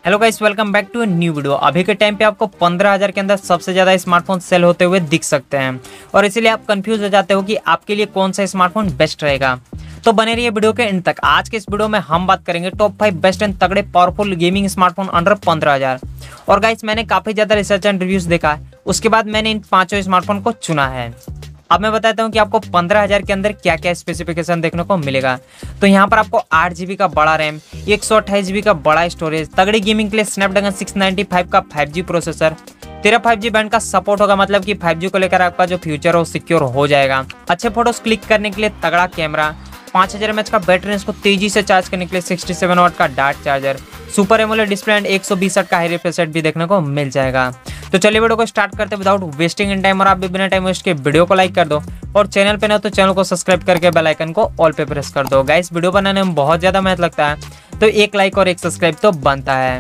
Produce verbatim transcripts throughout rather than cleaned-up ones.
Hello guys, welcome back to a new video. अभी के time पे आपको पंद्रह हज़ार के अंदर सबसे ज़्यादा स्मार्टफोन सेल होते हुए दिख सकते हैं और इसीलिए आप कंफ्यूज हो जाते हो कि आपके लिए कौन सा स्मार्टफोन बेस्ट रहेगा। तो बने रहिए वीडियो के एंड तक। आज के इस वीडियो में हम बात करेंगे टॉप फाइव बेस्ट एंड तगड़े पावरफुल गेमिंग स्मार्टफोन अंडर पंद्रह हज़ार। और गाइस, मैंने काफ़ी ज़्यादा रिसर्च एंड रिव्यूज़ देखा है, उसके बाद मैंने इन पाँचों स्मार्टफोन को चुना है। अब मैं बताता हूँ कि आपको पंद्रह हज़ार के अंदर क्या क्या स्पेसिफिकेशन देखने को मिलेगा। तो यहाँ पर आपको आठ जीबी का बड़ा रैम, एक सौ अट्ठाईस जीबी का बड़ा स्टोरेज, तगड़ी गेमिंग के लिए स्नैपड्रैगन सिक्स नाइंटी फाइव का फाइव जी प्रोसेसर, तेरह फाइव जी बैंड का सपोर्ट होगा, मतलब कि फाइव जी को लेकर आपका जो फ्यूचर हो सिक्योर हो जाएगा। अच्छे फोटोज क्लिक करने के लिए तगड़ा कैमरा, पाँच हज़ार एमएच का बैटरी, इसको तेजी से चार्ज करने के लिए सिक्सटी सेवन वाट का dart charger, super AMOLED display and एक सौ बीस हर्ट्ज का हाई रिफ्रेश रेट भी देखने को मिल जाएगा। तो चलिए वीडियो को स्टार्ट करते विदाउट वेस्टिंग इन टाइम। और आप भी बिना टाइम वेस्ट के वीडियो को लाइक कर दो और चैनल पे ना तो चैनल को सब्सक्राइब करके बेल आइकन को ऑल पे प्रेस कर दो। गाइस, वीडियो बनाने में बहुत ज़्यादा मेहनत लगता है, तो एक लाइक और एक सब्सक्राइब तो बनता है।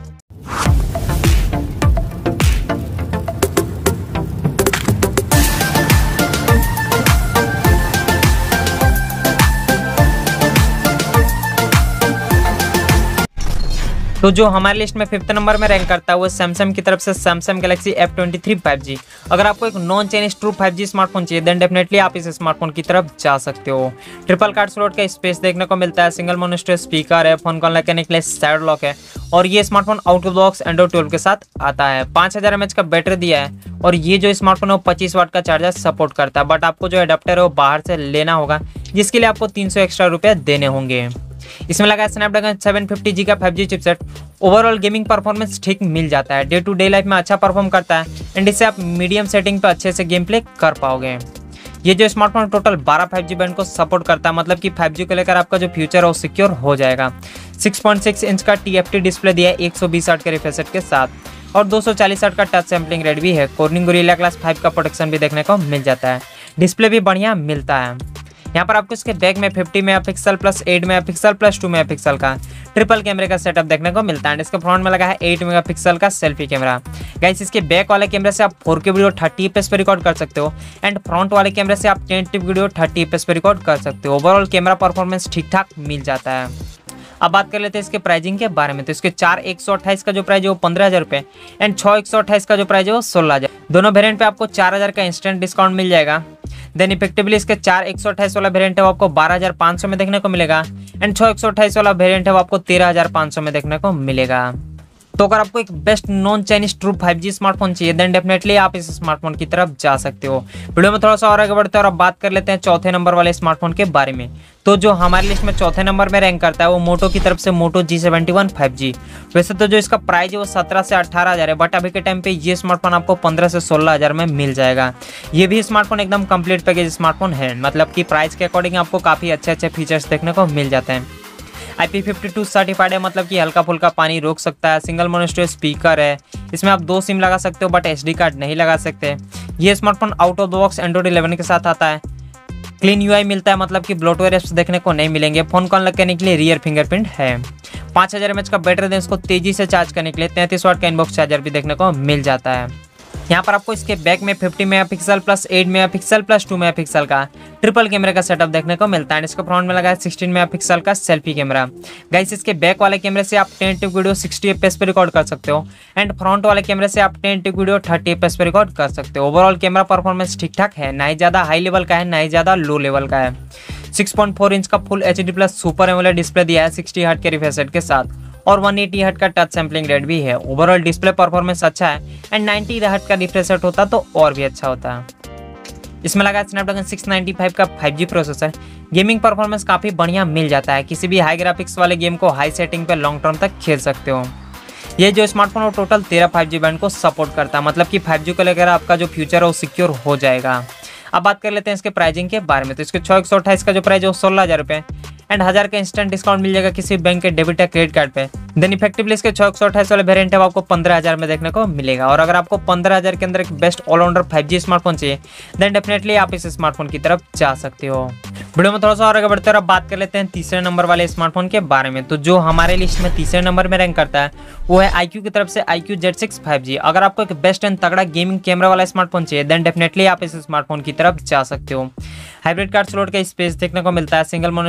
तो जो हमारे लिस्ट में फिफ्थ नंबर में रैंक करता है वो सैमसंग की तरफ से Samsung Galaxy F twenty three five G. अगर आपको एक non Chinese true five G smartphone चाहिए देन डेफिनेटली आप इस स्मार्टफोन की तरफ जा सकते हो। ट्रिपल कार्ड स्लॉट का स्पेस देखने को मिलता है, सिंगल मोनोस्टर स्पीकर है, फोन कॉल करने के लिए साइड लॉक है और ये smartphone out of box Android twelve के साथ आता है। पाँच हज़ार एमएच का बैटरी दिया है और ये जो स्मार्टफोन है वो पच्चीस वाट का चार्जर सपोर्ट करता है, बट आपको जो एडाप्टर है वो बाहर से लेना होगा, जिसके लिए आपको तीन सौ एक्स्ट्रा रुपये देने होंगे। इसमें लगा है स्नैपड्रैगन सेवन फिफ्टी जी का five G chipset. Overall gaming performance ठीक मिल जाता है, डे टू डे लाइफ में अच्छा परफॉर्म करता है एंड इससे आप मीडियम सेटिंग पे अच्छे से गेम प्ले कर पाओगे। ये जो स्मार्टफोन टोटल बारह फाइव जी बैंड को सपोर्ट करता है, मतलब कि फाइव जी को लेकर आपका जो फ्यूचर है वो सिक्योर हो जाएगा। सिक्स पॉइंट सिक्स इंच का टी एफ टी डिस्प्ले दिया है एक सौ बीस हर्ट्ज के रिफ्रेश रेट के साथ और दो सौ चालीस हर्ट्ज का टच सैम्पलिंग रेट भी है। कॉर्निंग गोरिल्ला ग्लास फाइव का प्रोटेक्शन भी देखने को मिल जाता है, डिस्प्ले भी बढ़िया मिलता है। यहाँ पर आपको इसके बैक में fifty megapixel plus eight megapixel plus two megapixel का ट्रिपल कैमरे का सेटअप देखने को मिलता है। इसके फ्रंट में लगा है एट मेगापिक्सल का सेल्फी कैमरा। गाइस, इसके बैक वाले कैमरे से आप four K video thirty F P S पे रिकॉर्ड कर सकते हो एंड फ्रंट वाले कैमरे से आप ten eighty p video thirty F P S पे रिकॉर्ड कर सकते हो। ओवरऑल कैमरा परफॉर्मेंस ठीक ठाक मिल जाता है। अब बात कर लेते हैं इसके प्राइसिंग के बारे में। तो इसके चार एक सौ अट्ठाईस का जो प्राइस है वो पंद्रह हज़ार रुपये एंड छः एक सौ अट्ठाईस का जो प्राइस है वो सोलह हज़ार। दोनों वेरिएंट पे आपको चार हज़ार का इंस्टेंट डिस्काउंट मिल जाएगा। देन इफेक्टिवली इसके चार एक सौ अट्ठाईस वाला वेरिएंट है वो आपको बारह हज़ार पाँच सौ में देखने को मिलेगा एंड छः एक सौ अट्ठाईस वाला वेरिएंट है वो आपको तेरह हज़ार पाँच सौ में देखने को मिलेगा। तो अगर आपको एक best non Chinese true five G smartphone चाहिए देन डेफिनेटली आप इस स्मार्टफोन की तरफ जा सकते हो। वीडियो में थोड़ा सा और आगे बढ़ते हैं और अब बात कर लेते हैं चौथे नंबर वाले स्मार्टफोन के बारे में। तो जो हमारी लिस्ट में चौथे नंबर में रैंक करता है वो मोटो की तरफ से Moto G seventy one five G. वैसे तो जो इसका प्राइस है वो सत्रह से अठारह हज़ार है, बट अभी के टाइम पे ये स्मार्टफोन आपको पंद्रह से सोलह हज़ार में मिल जाएगा। ये भी स्मार्टफोन एकदम कंप्लीट पैकेज स्मार्टफोन है, मतलब कि प्राइस के अकॉर्डिंग आपको काफ़ी अच्छे अच्छे फीचर्स देखने को मिल जाते हैं। I P fifty two certified है, मतलब कि हल्का फुल्का पानी रोक सकता है। सिंगल मोनोस्टर स्पीकर है, इसमें आप दो सिम लगा सकते हो बट एस डी कार्ड नहीं लगा सकते। ये smartphone out of the box Android eleven के साथ आता है। क्लीन यू आई मिलता है, मतलब कि ब्लोटवेयर एप्स देखने को नहीं मिलेंगे। फोन कॉल करने के लिए रियर फिंगरप्रिंट है। पाँच हज़ार एमएच का बैटरी दें, इसको तेजी से चार्ज करने के लिए तैंतीस वाट का इनबॉक्स चार्जर भी देखने को मिल जाता है। यहाँ पर आपको इसके बैक में fifty megapixel plus eight megapixel plus two megapixel का ट्रिपल कैमरे का सेटअप देखने को मिलता है। इसके फ्रंट में लगा है सिक्सटीन मेगापिक्सल का सेल्फी कैमरा। गाइस, इसके बैक वाले कैमरे से आप ten eighty p video sixty F P S पे रिकॉर्ड कर सकते हो एंड फ्रंट वाले कैमरे से आप ten eighty p video thirty F P S पे रिकॉर्ड कर सकते हो। ओवरऑल कैमरा परफॉर्मेंस ठीक ठाक है, ना ही ज़्यादा हाई लेवल का है ना ही ज़्यादा लो लेवल का है। सिक्स पॉइंट फोर इंच का full H D plus super AMOLED display दिया है सिक्सटी हर्ट्ज के रिफ्रेश रेट के साथ और वन एटी हर्ट्ज का टच सैम्पलिंग रेट भी है। ओवरऑल डिस्प्ले परफॉर्मेंस अच्छा है एंड नाइंटी हर्ट्ज का रिफ्रेश रेट होता तो और भी अच्छा होता है। इसमें लगा स्नैपड्रैगन सिक्स नाइंटी फाइव का five G processor. Gaming performance काफ़ी बढ़िया मिल जाता है, किसी भी हाई ग्राफिक्स वाले गेम को हाई सेटिंग पे लॉन्ग टर्म तक खेल सकते हो। ये जो स्मार्टफोन वो टोटल तेरह फाइव जी बैंड को सपोर्ट करता है, मतलब कि फाइव जी को लेकर आपका जो फ्यूचर है वो सिक्योर हो जाएगा। अब बात कर लेते हैं इसके प्राइसिंग के बारे में। तो इसके छः एक सौ अट्ठाईस का जो प्राइस है वो सोलह हज़ार रुपये एंड हज़ार का इंस्टेंट डिस्काउंट मिल जाएगा किसी बैंक के डेबिट या क्रेडिट कार्ड पे। देन इफेक्टिवली इसके छः एक सौ अट्ठाईस वाले वेरिएंट है वो आपको पंद्रह हज़ार में देखने को मिलेगा। और अगर आपको पंद्रह हज़ार के अंदर एक best all rounder five G smartphone चाहिए देन डेफिनेटली आप इस स्मार्टफोन की तरफ जा सकते हो। वीडियो में थोड़ा सा और आगे बढ़ते हैं और अब बात कर लेते हैं तीसरे नंबर वाले स्मार्टफोन के बारे में। तो जो हमारे लिस्ट में तीसरे नंबर में रैंक करता है वो है आईक्यू की तरफ से iQOO Z six five G. अगर आपको एक बेस्ट एंड तगड़ा गेमिंग कैमरा वाला स्मार्टफोन चाहिए देन डेफिनेटली आप इस स्मार्टफोन की तरफ जा सकते हो। हाइब्रिड कार्ड स्लॉट का स्पेस देखने को मिलता है, सिंगल मोनोस्टर स्पीकर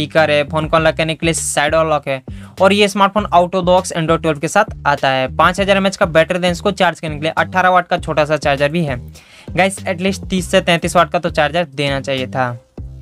स्पीकर है, फोन को अनलॉक करने के लिए साइड लॉक है और ये smartphone out of the box Android twelve के साथ आता है। पाँच हज़ार एम एच का बैटरी दें इसको चार्ज करने के लिए, अट्ठारह वाट का छोटा सा चार्जर भी है। गाइस एटलीस्ट तीस से तैंतीस वाट का तो चार्जर देना चाहिए था।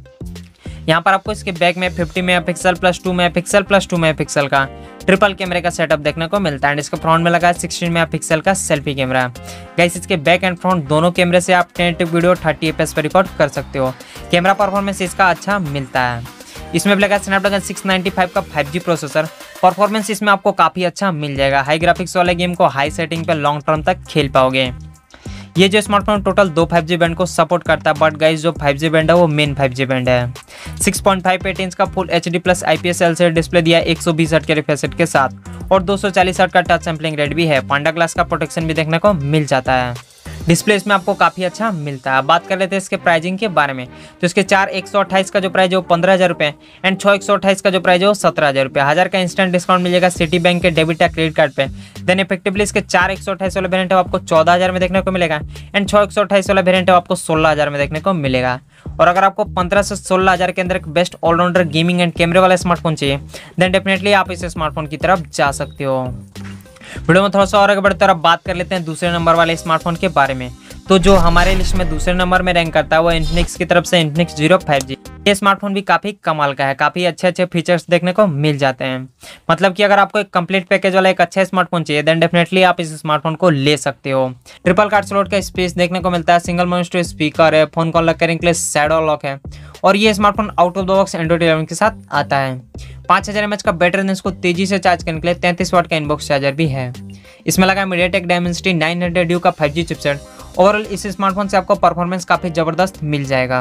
यहाँ पर आपको इसके बैक में fifty megapixel plus two megapixel plus two megapixel का ट्रिपल कैमरे का सेटअप देखने को मिलता है एंड इसके फ्रंट में लगा है सिक्सटीन मेगापिक्सल का सेल्फी कैमरा। गाइस इसके बैक एंड फ्रंट दोनों कैमरे से आप ten eighty video thirty F S पर रिकॉर्ड कर सकते हो। कैमरा परफॉर्मेंस इसका अच्छा मिलता है। इसमें लगा स्नैपड्रैगन सिक्स नाइंटी फाइव का फाइव जी प्रोसेसर। परफॉर्मेंस इसमें आपको काफ़ी अच्छा मिल जाएगा। हाई ग्राफिक्स वाले गेम को हाई सेटिंग पर लॉन्ग टर्म तक खेल पाओगे। ये जो स्मार्टफोन टोटल दो फाइव जी बैंड को सपोर्ट करता है, बट गाइस जो फाइव जी बैंड है वो मेन फाइव जी बैंड है। Six point five eight inch का full H D plus I P S L C D display दिया एक सौ बीस हर्ट्ज के रिफ्रेश रेट के साथ और दो सौ चालीस हर्ट्ज का टच सैंपलिंग रेट भी है। पांडा ग्लास का प्रोटेक्शन भी देखने को मिल जाता है। डिस्प्ले इसमें आपको काफ़ी अच्छा मिलता है। बात कर लेते हैं इसके प्राइसिंग के बारे में, तो इसके चार एक सौ अट्ठाईस का जो प्राइस है वो पंद्रह हज़ार रुपये एंड छः एक सौ अट्ठाईस का जो प्राइस है वो सत्रह हज़ार रुपये। हज़ार का इंस्टेंट डिस्काउंट मिलेगा सिटी बैंक के डेबिट या क्रेडिट कार्ड पे। देन इफेक्टिवली इसके चार एक सौ अट्ठाईस वाला वेरिएंट है आपको चौदह हज़ार में देखने को मिलेगा एंड छः एक सौ अट्ठाईस वाला वेरिएंट है आपको सोलह हज़ार में देखने को मिलेगा। और अगर आपको पंद्रह से सोलह हज़ार के अंदर एक बेस्ट ऑलराउंडर गेमिंग एंड कैमरे वाला स्मार्टफोन चाहिए देन डेफिनेटली आप इस स्मार्टफोन की तरफ जा सकते हो। वीडियो में थोड़ा सा और आगे बढ़ते हैं, बात कर लेते हैं दूसरे नंबर वाले स्मार्टफोन के बारे में। तो जो हमारे लिस्ट में दूसरे नंबर में रैंक करता है वो इन्फिनिक्स की तरफ से इन्फिनिक्स ज़ीरो फाइव जी। ये स्मार्टफोन भी काफ़ी कमाल का है, काफ़ी अच्छे अच्छे फीचर्स देखने को मिल जाते हैं। मतलब कि अगर आपको एक कंप्लीट पैकेज वाला एक अच्छा स्मार्टफोन चाहिए देन डेफिनेटली आप इस स्मार्टफोन को ले सकते हो। ट्रिपल कार्ड स्लॉट का स्पेस देखने को मिलता है, सिंगल मॉनिटर स्पीकर है, फोन कॉल करने के लिए शैडो लॉक है और ये smartphone out of the box Android eleven के साथ आता है। पाँच हज़ार एम एच का बैटरी दें इसको तेजी से चार्ज करने के लिए, तैंतीस वाट का इनबॉक्स चार्जर भी है। इसमें लगा MediaTek Dimensity nine hundred U का फाइव जी चिपसेट। ओवरऑल इस स्मार्टफोन से आपको परफॉर्मेंस काफ़ी ज़बरदस्त मिल जाएगा।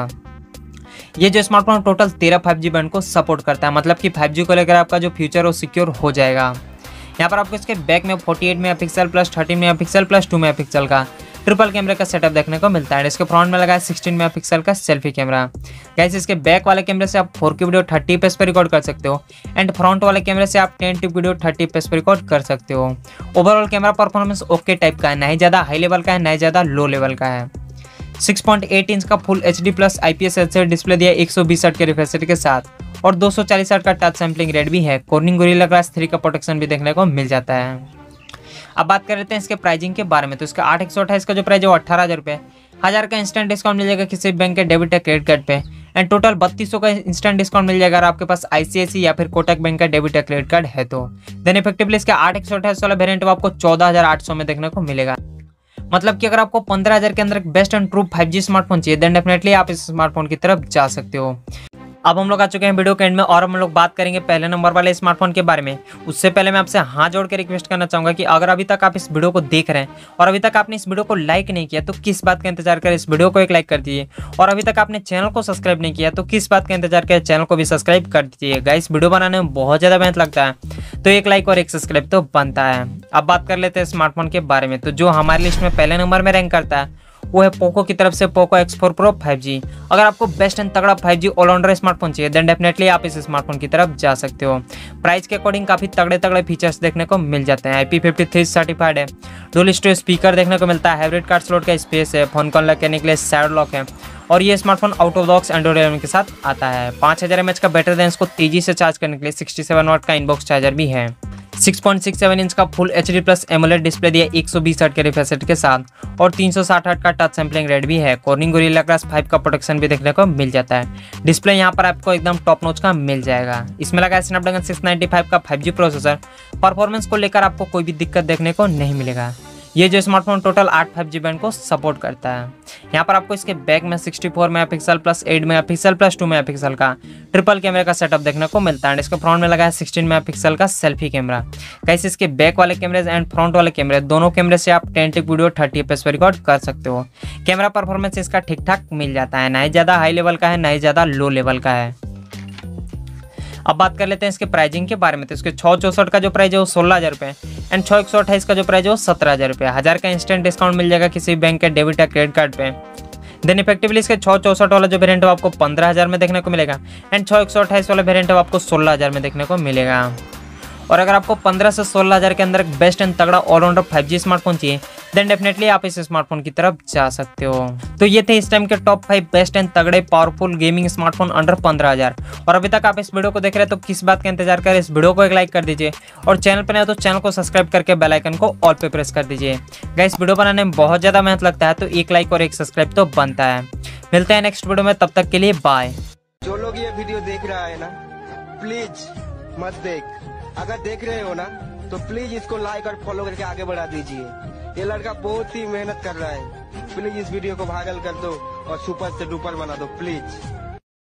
ये जो स्मार्टफोन टोटल तेरह फाइव जी बैंड को सपोर्ट करता है, मतलब कि फाइव जी को लेकर आपका जो फ्यूचर वो सिक्योर हो जाएगा। यहाँ पर आपको इसके बैक में forty eight megapixel plus thirteen megapixel plus two megapixel का ट्रिपल कैमरे का सेटअप देखने को मिलता है। इसके फ्रंट में लगा है सिक्सटीन मेगापिक्सल का सेल्फी कैमरा। गाइस इसके बैक वाले कैमरे से आप four K video thirty F S पर रिकॉर्ड कर सकते हो एंड फ्रंट वाले कैमरे से आप ten eighty video thirty F S पर रिकॉर्ड कर सकते हो। Overall camera performance okay type का है, ना ही ज़्यादा हाई लेवल का है ना ही ज़्यादा लो लेवल का है। सिक्स पॉइंट एट इंच का full H D plus I P S L C D display दिया एक सौ बीस हर्ट्ज के रिफ्रेश रेट के साथ और दो सौ चालीस हर्ट्ज का टच सैंपलिंग रेट भी है। कॉर्निंग गोरिल्ला ग्लास थ्री का प्रोटेक्शन भी देखने को मिल जाता है। अब बात कर लेते हैं इसके प्राइसिंग के बारे में, तो इसका आठ एक सौ अट्ठाईस का जो प्राइस है वो अट्ठारह हज़ार रुपये। हज़ार का इंस्टेंट डिस्काउंट मिल जाएगा किसी बैंक के डेबिट या क्रेडिट कार्ड पे एंड टोटल बत्तीस सौ का इंस्टेंट डिस्काउंट मिल जाएगा अगर आपके पास आई सी आई सी आई या फिर कोटक बैंक का डेबिट या क्रेडिट कार्ड है तो। देन इफेक्टिवली इसका आठ एक सौ अट्ठाईस वाला वेरिएंट वो आपको चौदह हज़ार आठ सौ में देखने को मिलेगा। मतलब कि अगर आपको पंद्रह हज़ार के अंदर एक best and true five G smartphone चाहिए देन डेफिनेटली आप इस स्मार्टफोन की तरफ जा सकते हो। अब हम लोग आ चुके हैं वीडियो के एंड में और हम लोग बात करेंगे पहले नंबर वाले स्मार्टफोन के बारे में। उससे पहले मैं आपसे हाथ जोड़ के रिक्वेस्ट करना चाहूंगा कि अगर अभी तक आप इस वीडियो को देख रहे हैं और अभी तक आपने इस वीडियो को लाइक नहीं किया तो किस बात का इंतजार करें, इस वीडियो को एक लाइक कर दीजिए। और अभी तक आपने चैनल को सब्सक्राइब नहीं किया तो किस बात का इंतजार करें, चैनल को भी सब्सक्राइब कर दीजिए। गाइस वीडियो बनाने में बहुत ज़्यादा मेहनत लगता है तो एक लाइक और एक सब्सक्राइब तो बनता है। अब बात कर लेते हैं स्मार्टफोन के बारे में, तो जो हमारी लिस्ट में पहले नंबर में रैंक करता है वो है पोको की तरफ से Poco X four Pro five G. अगर आपको बेस्ट एंड तगड़ा फाइव जी ऑलराउंडर स्मार्टफोन चाहिए देन डेफिनेटली आप इस स्मार्टफोन की तरफ जा सकते हो। प्राइस के अकॉर्डिंग काफ़ी तगड़े तगड़े फीचर्स देखने को मिल जाते हैं। I P fifty three certified है, डुअल स्टीरियो स्पीकर देखने को मिलता है, हाइब्रिड कार्ड स्लॉट का स्पेस है, फोन कॉल करने के लिए साइड लॉक है और ये smartphone out of box Android eleven के साथ आता है। पाँच हज़ार एम एच का बैटरी दें इसको तेजी से चार्ज करने के लिए, सिक्सटी सेवन वाट का इनबॉक्स चार्जर भी है। Six point six seven inch का full H D plus AMOLED display दिया एक सौ बीस हर्ट्ज के रिफ्रेश रेट के साथ और तीन सौ साठ हर्ट्ज का टच सैंपलिंग रेट भी है। कॉर्निंग गोरिल्ला ग्लास फाइव का प्रोटेक्शन भी देखने को मिल जाता है। डिस्प्ले यहाँ पर आपको एकदम टॉप नॉच का मिल जाएगा। इसमें लगा है स्नैपड्रैगन सिक्स नाइंटी फाइव का फाइव जी प्रोसेसर। परफॉर्मेंस को लेकर आपको कोई भी दिक्कत देखने को नहीं मिलेगा। ये जो स्मार्टफोन टोटल आठ फाइव जी बैंड को सपोर्ट करता है। यहाँ पर आपको इसके बैक में sixty four megapixel plus eight megapixel plus two megapixel का ट्रिपल कैमरे का सेटअप देखने को मिलता है। इसके फ्रंट में लगा है सिक्सटीन मेगापिक्सल का सेल्फी कैमरा। कैसे इसके बैक वाले कैमरे एंड फ्रंट वाले कैमरे दोनों कैमरे से आप टेन टिक वीडियो थर्टी एफ एस पर रिकॉर्ड कर सकते हो। कैमरा परफॉर्मेंस इसका ठीक ठाक मिल जाता है, ना ही ज़्यादा हाई लेवल का है ना ही ज़्यादा लो लेवल का है। अब बात कर लेते हैं इसके प्राइसिंग के बारे में, तो इसके छः चौसठ का जो प्राइस है वो सोलह हज़ार रुपये एंड छः एक सौ अट्ठाईस का जो प्राइस है वो सत्रह हज़ार रुपये। हज़ार का इंस्टेंट डिस्काउंट मिल जाएगा किसी बैंक के डेबिट या क्रेडिट कार्ड पे। देन इफेक्टिवली इसके छः चौसठ वाला जो वेरिएंट है आपको पंद्रह हज़ार में देखने को मिलेगा एंड छः एक सौ अट्ठाईस वाला वेरिएंट है आपको सोलह हज़ार में देखने को मिलेगा। और अगर आपको पंद्रह से सोलह हज़ार के अंदर एक बेस्ट एंड तगड़ा ऑलराउंडर फाइव जी स्मार्टफोन चाहिए देन डेफिनेटली आप इस स्मार्टफोन की तरफ जा सकते हो। तो ये थे इस टाइम के टॉप फाइव बेस्ट एंड तगड़े पावरफुल गेमिंग स्मार्टफोन अंडर पंद्रह हजार। और अभी तक आप इस वीडियो को देख रहे हैं तो किस बात का इंतजार करें, इस वीडियो को एक लाइक कर दीजिए और चैनल पर नए हो तो चैनल को सब्सक्राइब करके बेल आइकन को ऑल पे प्रेस कर दीजिए। गाइस वीडियो बनाने में बहुत ज्यादा मेहनत लगता है तो एक लाइक और एक सब्सक्राइब तो बनता है। मिलते हैं नेक्स्ट वीडियो में, तब तक के लिए बाय। जो लोग ये वीडियो देख रहा है ना, प्लीज मत देख। अगर देख रहे हो ना तो प्लीज इसको लाइक और फॉलो करके आगे बढ़ा दीजिए। ये लड़का बहुत ही मेहनत कर रहा है। प्लीज इस वीडियो को वायरल कर दो और सुपर से डुपर बना दो प्लीज।